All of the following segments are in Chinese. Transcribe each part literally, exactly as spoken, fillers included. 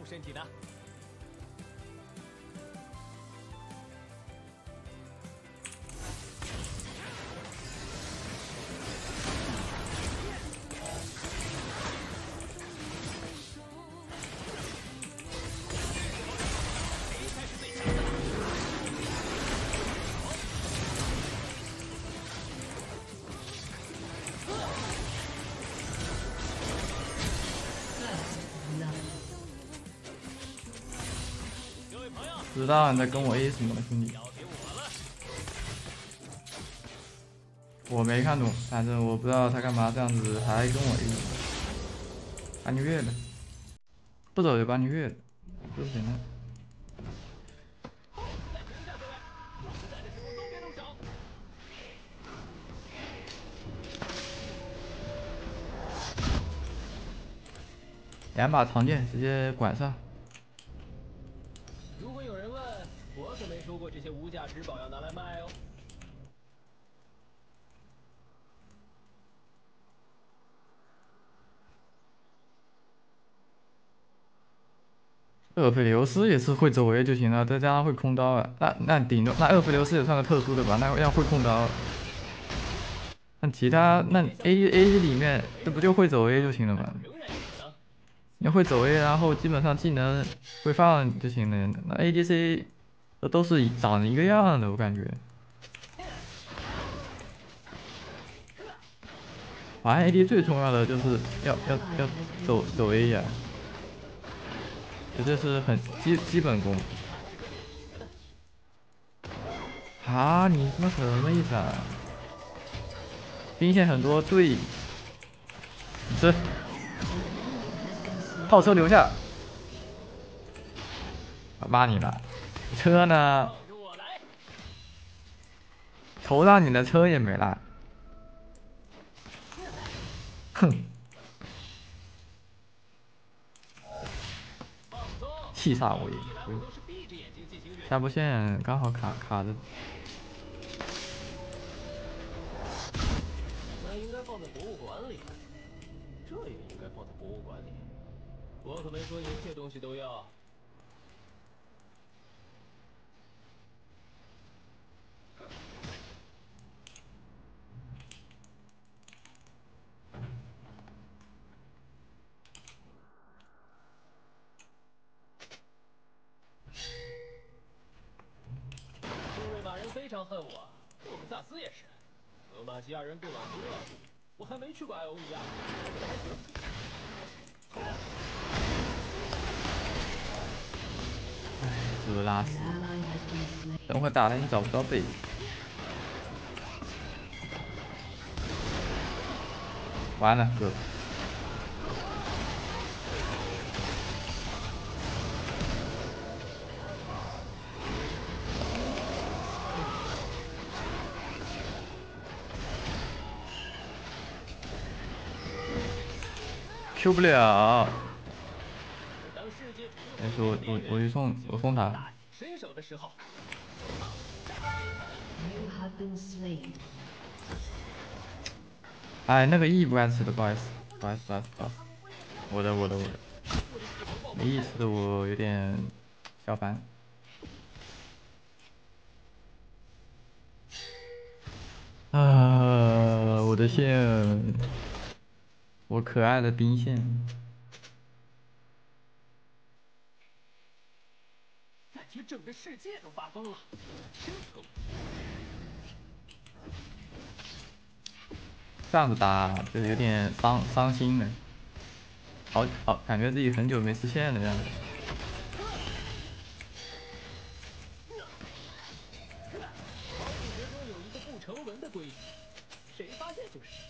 术身体呢？ 知道你在跟我 A 什么，兄弟。我没看懂，反正我不知道他干嘛这样子还跟我 A， 把你越了，不走就把你越了，这是谁呢？两把长剑直接管上。 如果有人问，我可没说过这些无价之宝要拿来卖哦。 厄斐琉斯也是会走 A 就行了，再加上会空刀啊，那那顶多那厄斐琉斯也算个特殊的吧，那要会空刀。那其他那 A A 里面这不就会走 A 就行了吗？你会走 A， 然后基本上技能会放就行了。那 A D C 都是长得一个样的，我感觉。玩 A D 最重要的就是要要要走走 A 呀、啊，这是很基基本功。啊，你他妈什么意思啊？兵线很多，对。你吃。炮车留下。我骂你了。车呢？头上你的车也没了。哼。气煞我也。下波线刚好卡卡着。 那应该放在博物馆里，这也应该放在博物馆里。我可没说一切东西都要。 因为马人非常恨我，霍克萨斯也是。德玛西亚人布朗多，我还没去过艾欧尼亚。 唉，这拉屎！等会打了你找不到北。完了，哥。 Q 不了。但是我我我去送我送他。 伸手的时候。 哎，那个 E 不该吃的，不好意思，不好意思，不好意思，不好意思。我的我的我的。没意思的我有点小烦。啊，我的线。我可爱的兵线。 感觉整个世界都发疯了，真可恶！ 这样子打就是有点伤伤心了，好好感觉自己很久没实现了这样子。 宝品学中有一个不成文的规矩，谁发现就是谁。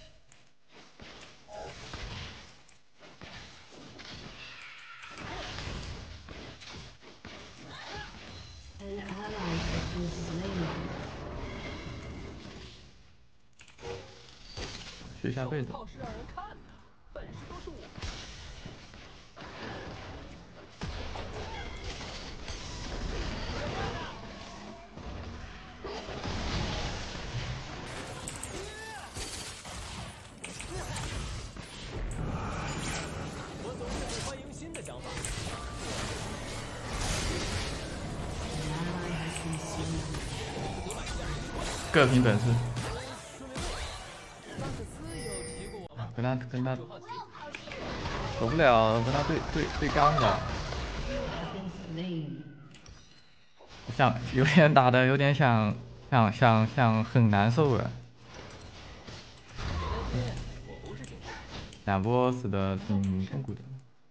学下辈子。 炮是让人看的，本事都是我。我总是很欢迎新的想法。 各凭本事。跟他跟他走不了，跟他对对对刚的。想有点打的有点想想想想很难受了。两波死的挺痛苦的。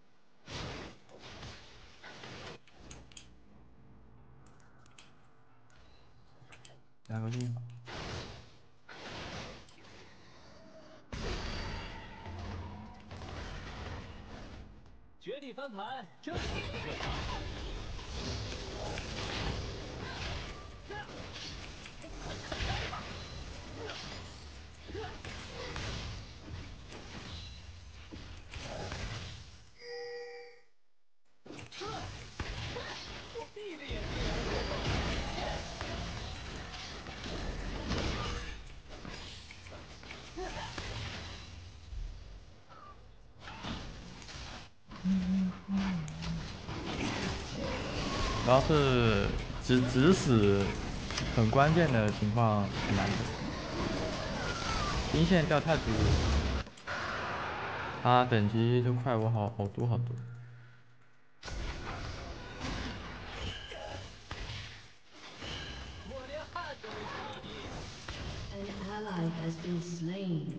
加个令。 绝地翻盘，这是个场。 主要是直直死很关键的情况很难的，兵线掉太多，他等级就快我好好多好多。 我连汗都没出一滴。 An ally has been slain.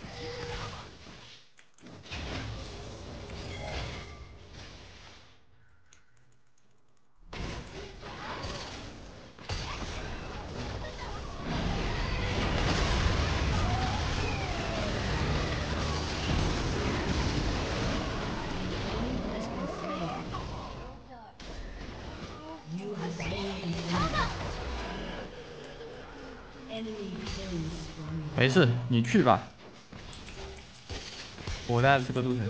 Enemy killing spree. 没事，你去吧。我在这个路程。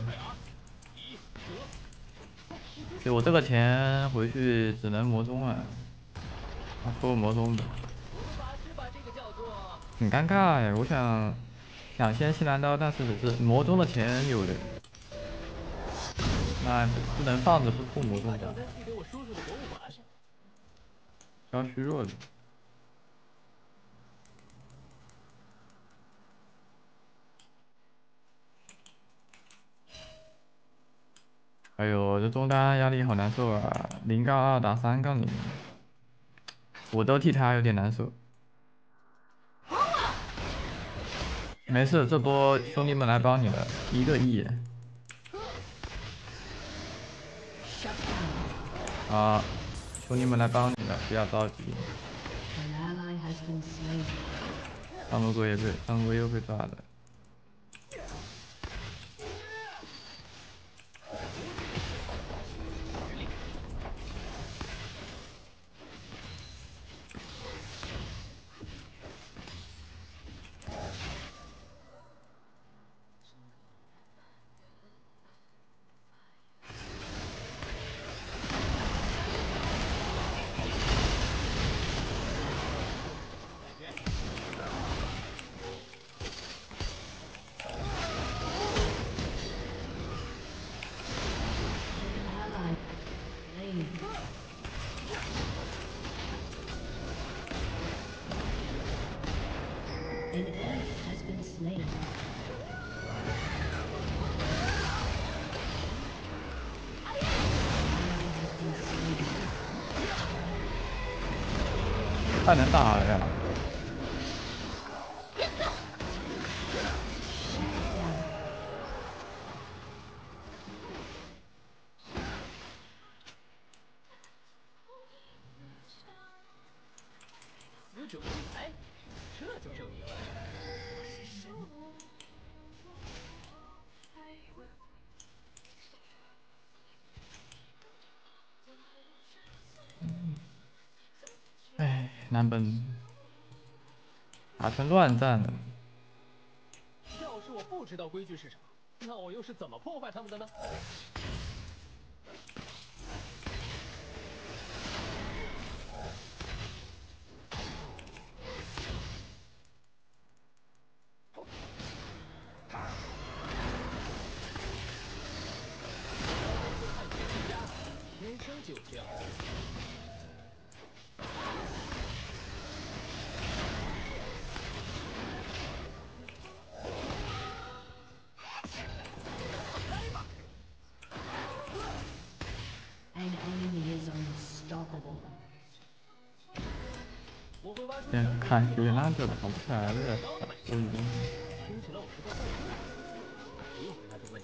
对，我这个钱回去只能魔宗了，抽魔宗的。很尴尬哎，我想想先西蓝刀，但是这魔宗的钱有的，那不能放着不抽魔宗吧？要虚弱的。哎呦，这中单压力好难受啊！零杠二打三杠零，我都替他有点难受。没事，这波兄弟们来帮你了，一个亿。啊，兄弟们来帮你了，不要着急。上路龟也被上路龟又被抓了。 An enemy has been slain. 太能打了呀！ 死者归来，这就正义了。 哎，难本打成乱战了。 要是我不知道规矩是什么，那我又是怎么破坏他们的呢？天生就这样。 先看雪拉就跑不出来了，都已经。 听起来我是在犯错，不用回答这个问题。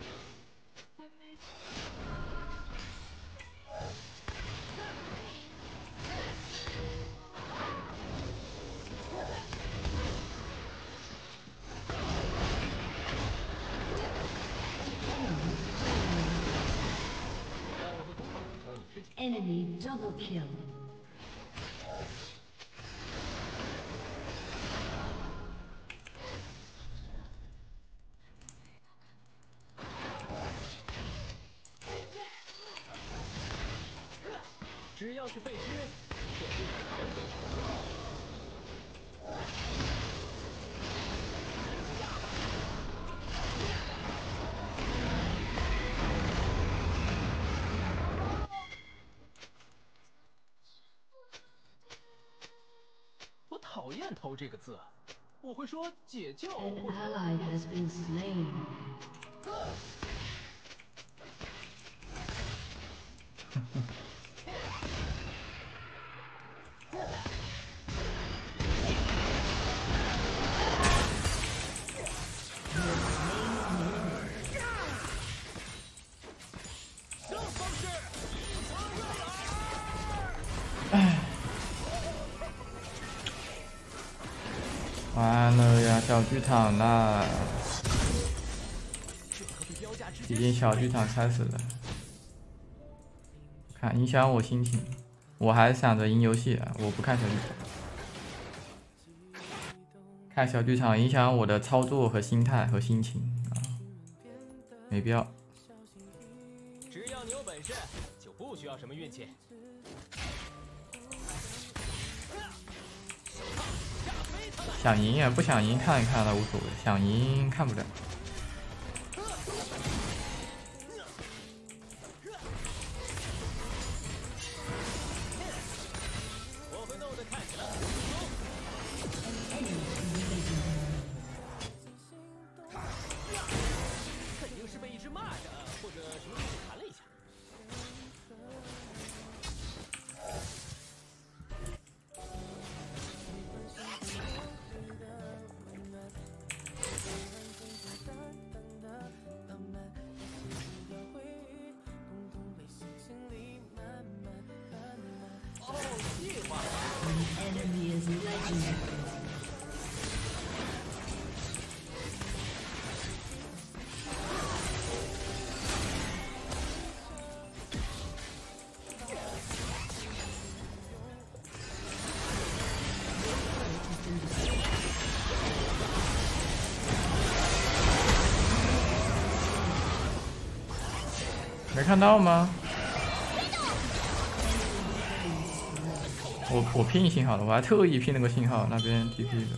Enemy double kill. 只要是废墟，确实有人为成功。我讨厌偷这个字，我会说解救。 An ally has been slain. 完了呀，小剧场啦！已经小剧场开始了，看影响我心情，我还想着赢游戏啊，我不看小剧场，看小剧场影响我的操作和心态和心情啊，没必要。 只要你有本事，就不需要什么运气。 想赢也不想赢，看一看了无所谓。想赢看不了。 我会弄得看起来很肯定是被一只蚂蚱或者什么东西弹了一下。 Enemy is legendary. 没看到吗？我我拼信号了，我还特意拼了个信号，那边 T P 的。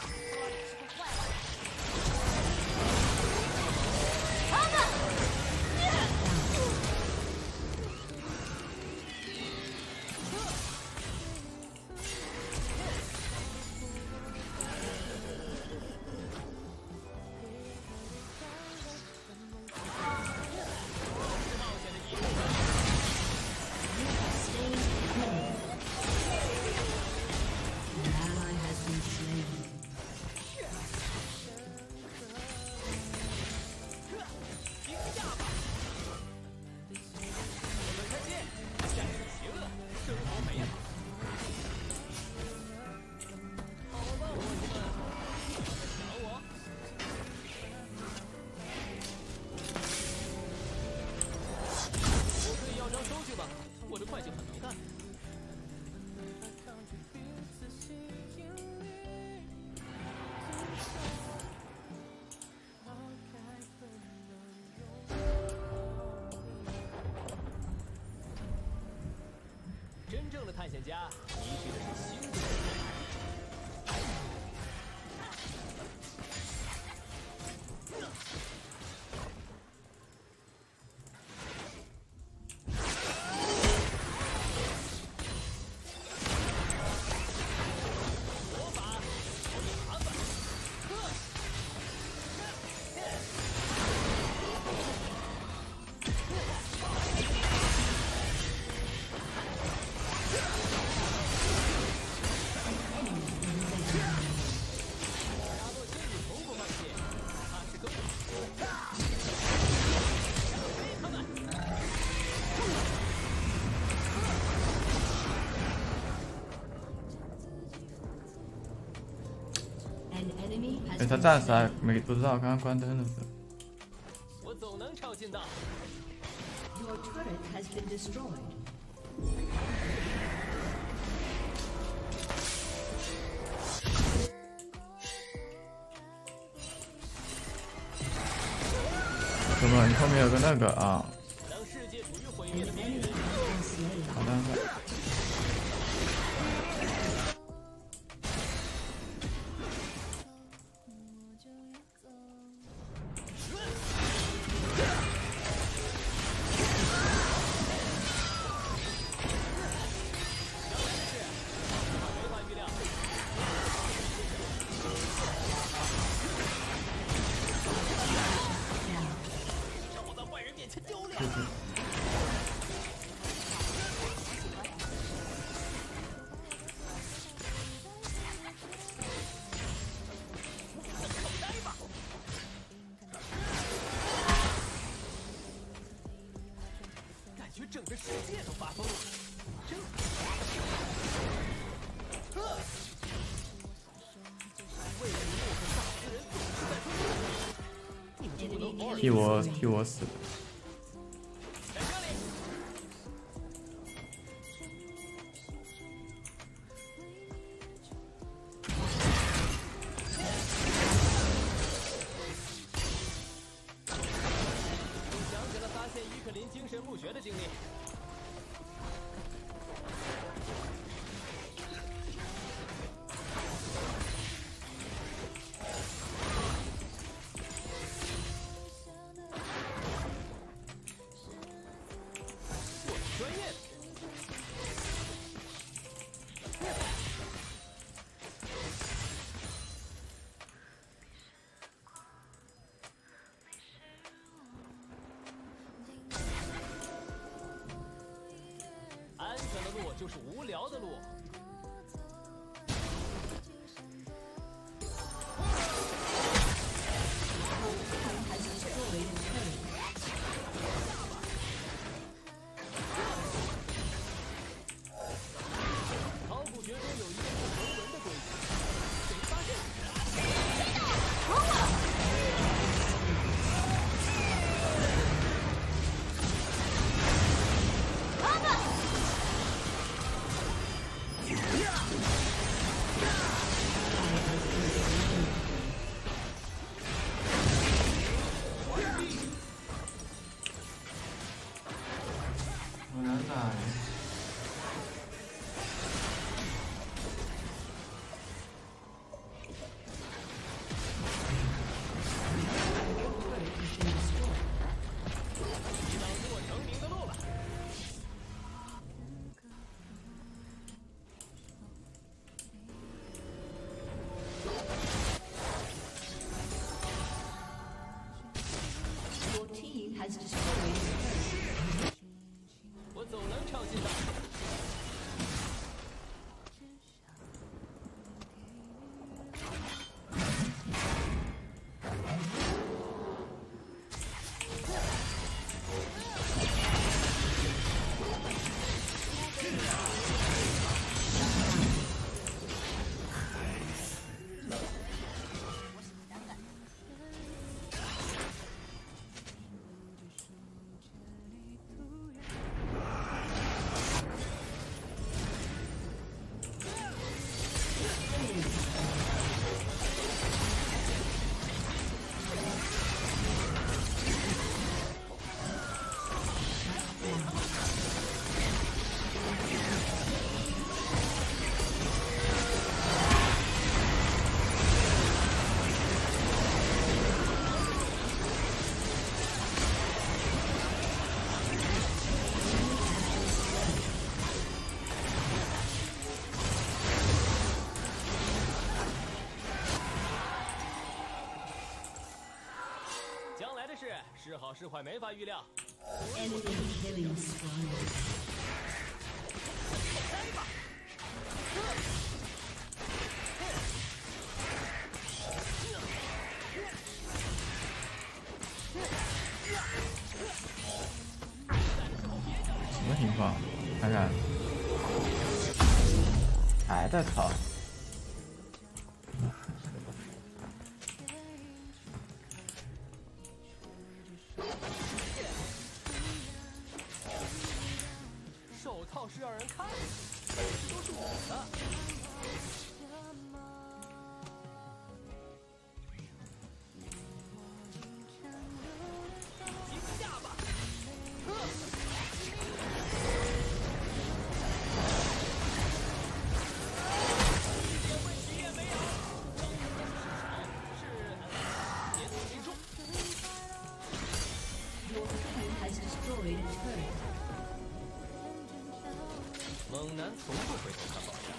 真正的探险家依据的是心理。 他暂时还没不知道，刚刚关灯的时候。 我总能抄近道。 Your turret has been destroyed. 怎么？你后面有个那个啊？ 当世界处于毁 An 灭的边 enemy 缘， has been slain. 好的。 没法预料。让我在坏人面前丢脸。感觉整个世界都发疯了，真为什么我和萨斯人总是在说你们就不能偶尔替我替我死。 在这里？想起了发现伊克林精神不全的经历。我是专业的。安全的路就是无聊的路。 Has destroyed a turret. 考古学中有一个不成文的规矩：谁发现我来打。 挡住我成名的路了？ Your team has destroyed a turret. 我总能抄近道。将来的事是好是坏没法预料。 Enemy killing spree. 什么情况？看看，还在吵。 倒是让人看着，本事都是我的。停下吧！一点问题也没有。是节奏集中。 Your team has destroyed a turret. 猛男从不回头看宝箱。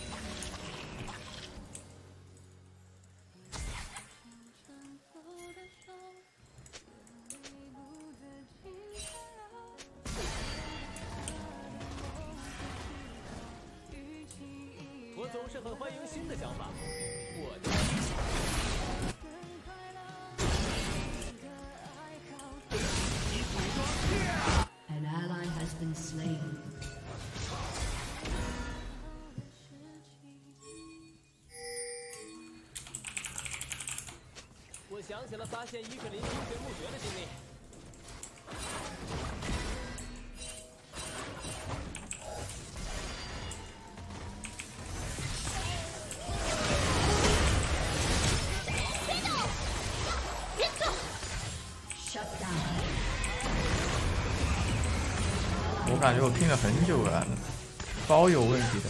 我总是很欢迎新的想法。我的。 An ally has been slain. 我想起了发现伊格林精髓墓穴的经历。 Shut down. 我感觉我拼了很久了，包有问题的。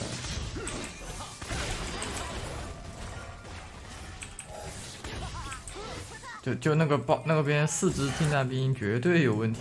就就那个包那个边四只近战兵绝对有问题。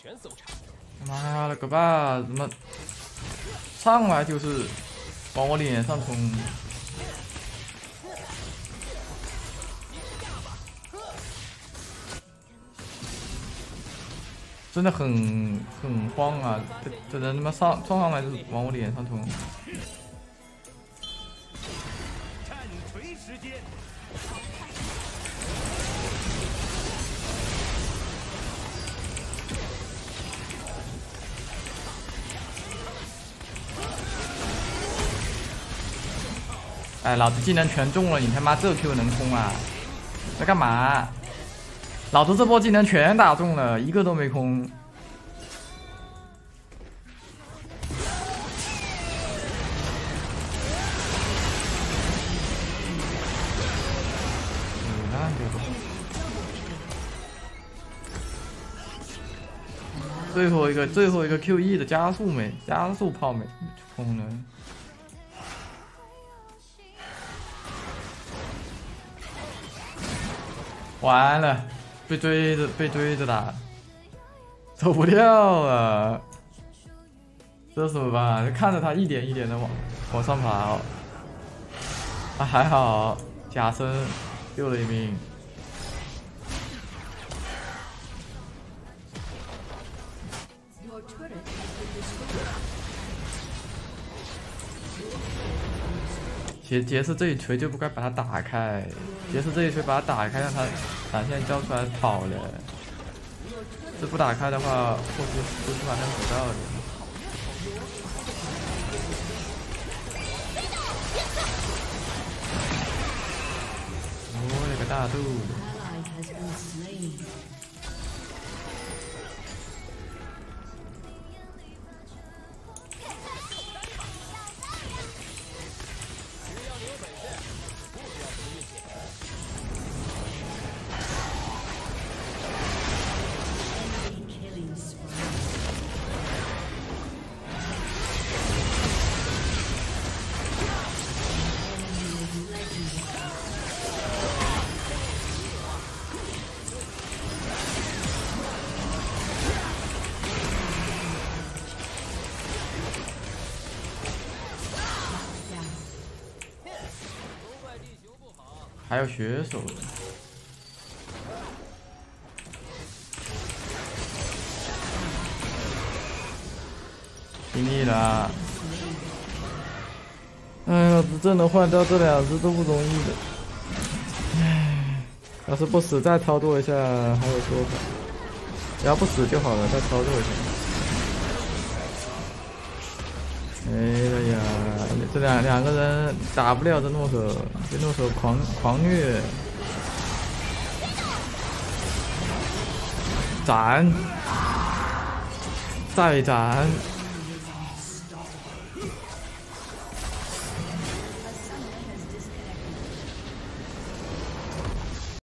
全搜查。 妈了个巴！怎么上来就是往我脸上冲？真的很很慌啊！这这人他妈上撞上来就是往我脸上冲。 战锤时间。 哎，老子技能全中了，你他妈这 Q 能空啊？在干嘛？老子这波技能全打中了，一个都没空。嗯，那就最后一个，最后一个 Q E 的加速没，加速炮没空了。完了，被追着被追着打，走不掉了，这怎么办？看着他一点一点的往往上爬，啊还好，假身救了一命。杰杰斯这一锤就不该把它打开，杰斯这一锤把它打开，让他闪现交出来跑了。这不打开的话，或许不是马上走到的。我勒个大肚子！还有血手，尽力了。哎呀，这能换掉这两只都不容易的。唉，要是不死再操作一下还有说法，只要不死就好了，再操作一下。没了呀，这两两个人打不了这诺手，这诺手狂狂虐，斩，再斩。